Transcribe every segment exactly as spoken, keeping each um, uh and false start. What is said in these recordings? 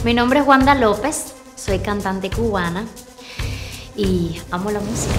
Mi nombre es Wanda López, soy cantante cubana y amo la música.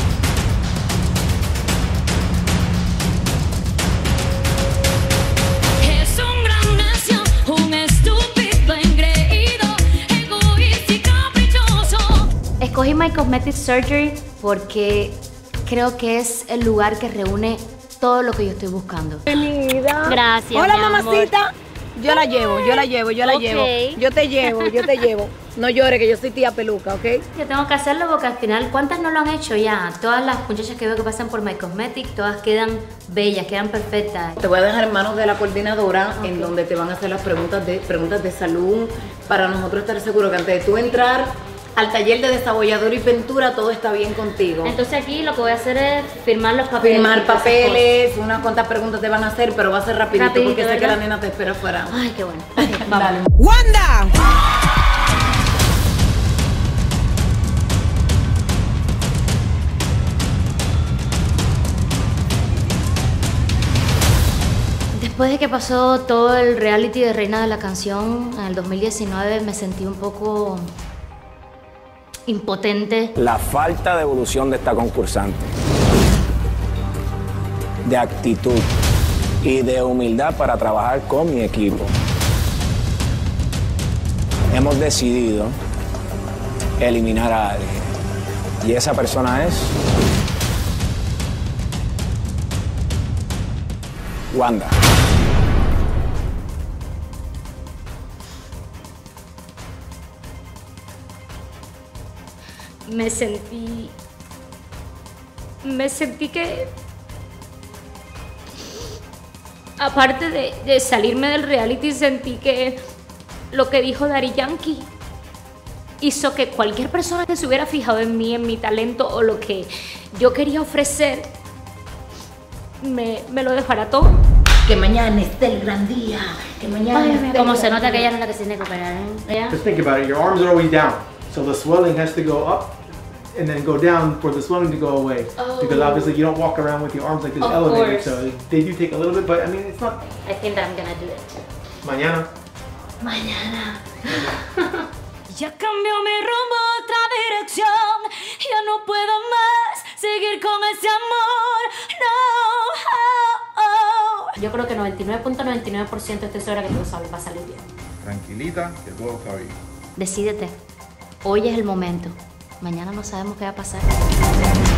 Es un gran necio, un estúpido engreído, egoísta y caprichoso. Escogí My Cosmetic Surgery porque creo que es el lugar que reúne todo lo que yo estoy buscando. Bienvenida. Gracias, Hola, mi amor. mamacita. Yo la llevo, yo la llevo, yo la Ok. llevo. Yo te llevo, yo te llevo. No llores, que yo soy tía peluca, ¿ok? Yo tengo que hacerlo porque al final, ¿cuántas no lo han hecho ya? Todas las muchachas que veo que pasan por My Cosmetic, todas quedan bellas, quedan perfectas. Te voy a dejar en manos de la coordinadora, Ok. en donde te van a hacer las preguntas de, preguntas de salud, para nosotros estar seguros que antes de tú entrar al taller de desabolladura y pintura, todo está bien contigo. Entonces aquí lo que voy a hacer es firmar los papeles. Firmar y todas esas papeles, unas cuantas preguntas te van a hacer, pero va a ser rapidito, Rapidito, porque sé que ¿verdad? la nena te espera afuera. cosas. Ay, qué bueno. Ok, vamos. Dale. ¡Wanda! Después de que pasó todo el reality de Reina de la Canción en el dos mil diecinueve, me sentí un poco impotente. La falta de evolución de esta concursante, de actitud y de humildad para trabajar con mi equipo. Hemos decidido eliminar a alguien y esa persona es Wanda. Me sentí... Me sentí que... Aparte de, de salirme del reality, sentí que lo que dijo Daddy Yankee hizo que cualquier persona que se hubiera fijado en mí, en mi talento o lo que yo quería ofrecer, me, me lo dejara todo. Que mañana esté el gran día, que mañana Ay, esté como el se gran nota que día. ella no es la que se tiene que operar, ¿eh? ¿Ya? Just think about it, your arms are always down. So the swelling has to go up and then go down for the swelling to go away. Oh. Because obviously you don't walk around with your arms like this Of elevated, course. so they do take a little bit, but I mean, it's not I think that I'm gonna do it. mañana. Mañana. Ya cambió mi rumbo a otra dirección. Ya no puedo más seguir con ese amor. No. Yo creo que noventa y nueve punto noventa y nueve por ciento estoy segura que todo sale- va a salir bien. Tranquilita, que todo está bien. Decídete. Hoy es el momento. Mañana no sabemos qué va a pasar.